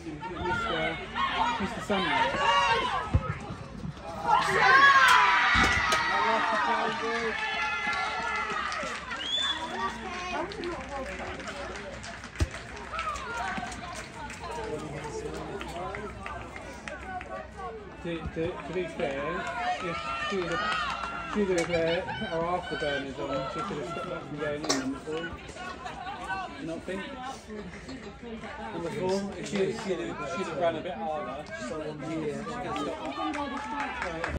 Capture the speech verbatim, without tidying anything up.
Mister Mister Sunrise. To, to, to be fair, if she would have, she would have uh, put her afterburners on, she could have stopped that from going in on the ball. You not think? On the ball, if she, she'd, have, she'd have run a bit harder, so yeah, she could have stopped that.